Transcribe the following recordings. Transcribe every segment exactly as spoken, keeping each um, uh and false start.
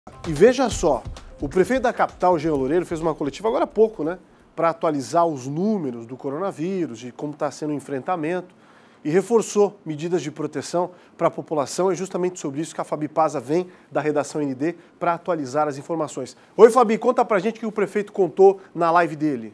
E veja só, o prefeito da capital, Jean Loureiro, fez uma coletiva agora há pouco, né? Para atualizar os números do coronavírus, de como está sendo o enfrentamento, e reforçou medidas de proteção para a população. É justamente sobre isso que a Fabi Paza vem da redação N D para atualizar as informações. Oi, Fabi, conta pra gente o que o prefeito contou na live dele.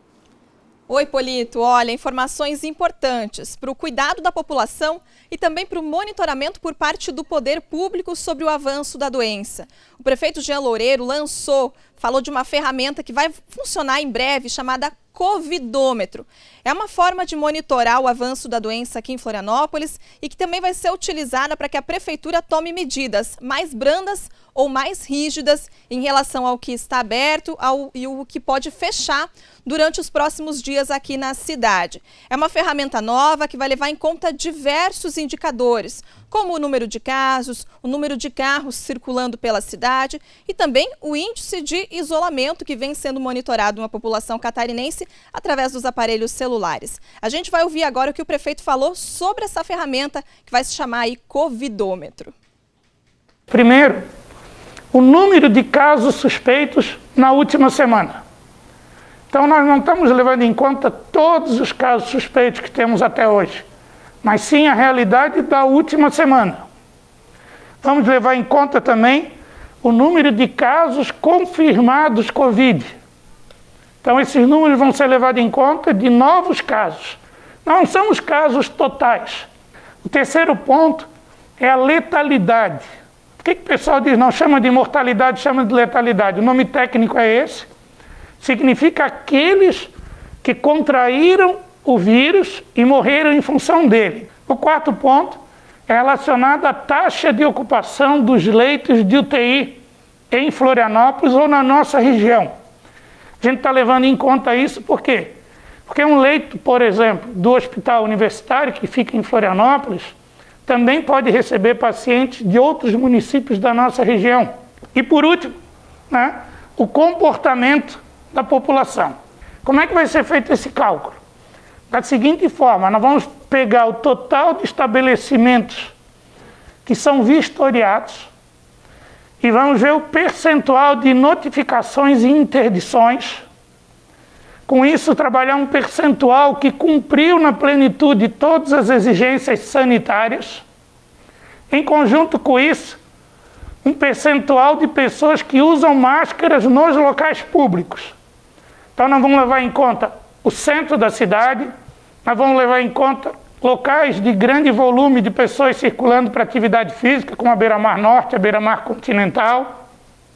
Oi, Polito. Olha, informações importantes para o cuidado da população e também para o monitoramento por parte do poder público sobre o avanço da doença. O prefeito Jean Loureiro lançou, falou de uma ferramenta que vai funcionar em breve, chamada Covidômetro. É uma forma de monitorar o avanço da doença aqui em Florianópolis e que também vai ser utilizada para que a prefeitura tome medidas mais brandas ou mais rígidas em relação ao que está aberto ao, e o que pode fechar durante os próximos dias aqui na cidade. É uma ferramenta nova que vai levar em conta diversos indicadores, como o número de casos, o número de carros circulando pela cidade e também o índice de isolamento que vem sendo monitorado na população catarinense através dos aparelhos celulares. A gente vai ouvir agora o que o prefeito falou sobre essa ferramenta que vai se chamar aí Covidômetro. Primeiro, o número de casos suspeitos na última semana. Então nós não estamos levando em conta todos os casos suspeitos que temos até hoje, mas sim a realidade da última semana. Vamos levar em conta também o número de casos confirmados Covid. Então esses números vão ser levados em conta de novos casos. Não são os casos totais. O terceiro ponto é a letalidade. Por que que o pessoal diz, não chama de mortalidade, chama de letalidade? O nome técnico é esse. Significa aqueles que contraíram o vírus e morreram em função dele. O quarto ponto é relacionado à taxa de ocupação dos leitos de U T I em Florianópolis ou na nossa região. A gente está levando em conta isso por quê? Porque um leito, por exemplo, do hospital universitário que fica em Florianópolis, também pode receber pacientes de outros municípios da nossa região. E por último, né, o comportamento da população. Como é que vai ser feito esse cálculo? Da seguinte forma, nós vamos pegar o total de estabelecimentos que são vistoriados e vamos ver o percentual de notificações e interdições. Com isso, trabalhar um percentual que cumpriu na plenitude todas as exigências sanitárias. Em conjunto com isso, um percentual de pessoas que usam máscaras nos locais públicos. Então nós vamos levar em conta o centro da cidade, nós vamos levar em conta locais de grande volume de pessoas circulando para atividade física, como a Beira-Mar Norte, a Beira-Mar Continental,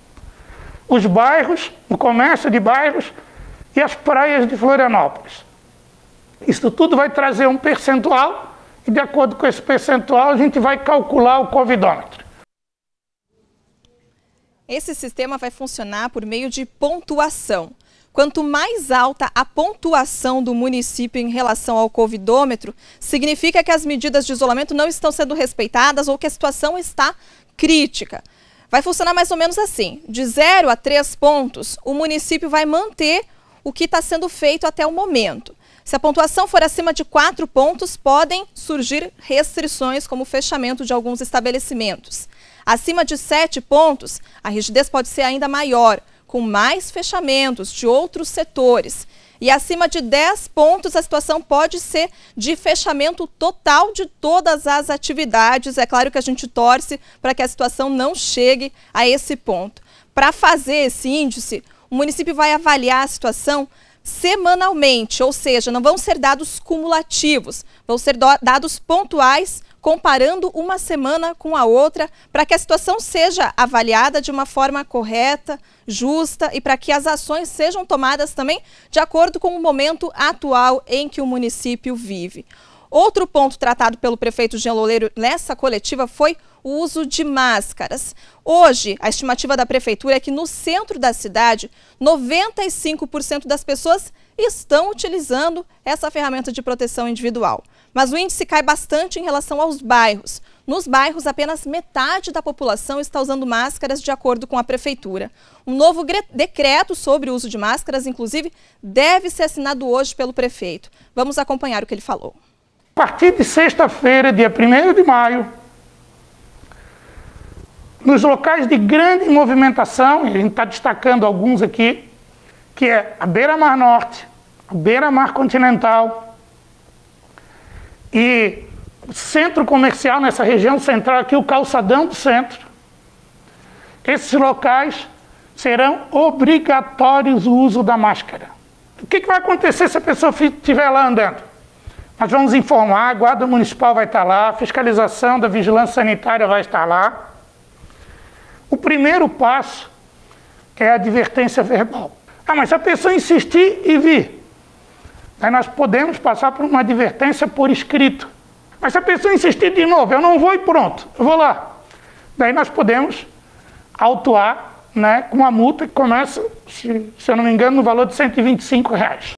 os bairros, o comércio de bairros e as praias de Florianópolis. Isso tudo vai trazer um percentual e, de acordo com esse percentual, a gente vai calcular o Covidômetro. Esse sistema vai funcionar por meio de pontuação. Quanto mais alta a pontuação do município em relação ao Covidômetro, significa que as medidas de isolamento não estão sendo respeitadas ou que a situação está crítica. Vai funcionar mais ou menos assim: de zero a três pontos, o município vai manter o que está sendo feito até o momento. Se a pontuação for acima de quatro pontos, podem surgir restrições, como o fechamento de alguns estabelecimentos. Acima de sete pontos, a rigidez pode ser ainda maior, com mais fechamentos de outros setores. E acima de dez pontos, a situação pode ser de fechamento total de todas as atividades. É claro que a gente torce para que a situação não chegue a esse ponto. Para fazer esse índice, o município vai avaliar a situação semanalmente, ou seja, não vão ser dados cumulativos, vão ser dados pontuais, comparando uma semana com a outra, para que a situação seja avaliada de uma forma correta, justa e para que as ações sejam tomadas também de acordo com o momento atual em que o município vive. Outro ponto tratado pelo prefeito Jean Loureiro nessa coletiva foi o uso de máscaras. Hoje, a estimativa da prefeitura é que no centro da cidade, noventa e cinco por cento das pessoas estão utilizando essa ferramenta de proteção individual. Mas o índice cai bastante em relação aos bairros. Nos bairros, apenas metade da população está usando máscaras, de acordo com a prefeitura. Um novo decreto sobre o uso de máscaras, inclusive, deve ser assinado hoje pelo prefeito. Vamos acompanhar o que ele falou. A partir de sexta-feira, dia primeiro de maio, nos locais de grande movimentação, e a gente está destacando alguns aqui, que é a Beira-Mar Norte, a Beira-Mar Continental e o centro comercial nessa região central aqui, o calçadão do centro. Esses locais serão obrigatórios o uso da máscara. O que, que vai acontecer se a pessoa estiver lá andando? Nós vamos informar, a Guarda Municipal vai estar lá, a fiscalização da Vigilância Sanitária vai estar lá. O primeiro passo é a advertência verbal. Ah, mas se a pessoa insistir e vir, aí nós podemos passar por uma advertência por escrito. Mas se a pessoa insistir de novo, eu não vou e pronto, eu vou lá. Daí nós podemos autuar, né, com uma multa que começa, se, se eu não me engano, no valor de cento e vinte e cinco reais.